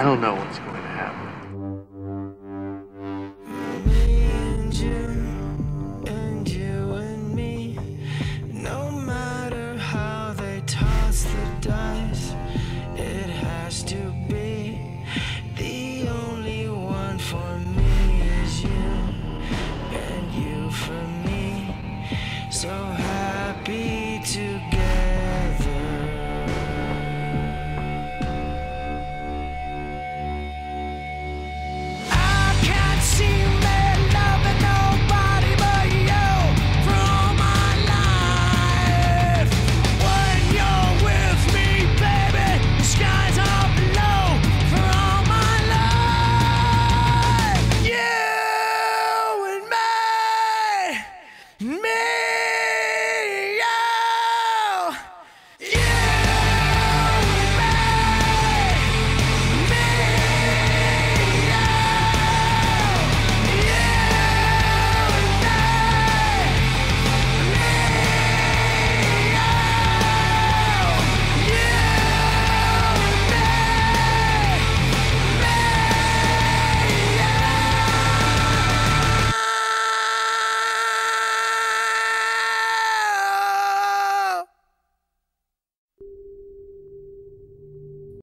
I don't know what's going to happen. Me and you and me, no matter how they toss the dice, it has to be. The only one for me is you, and you for me, so happy together. Me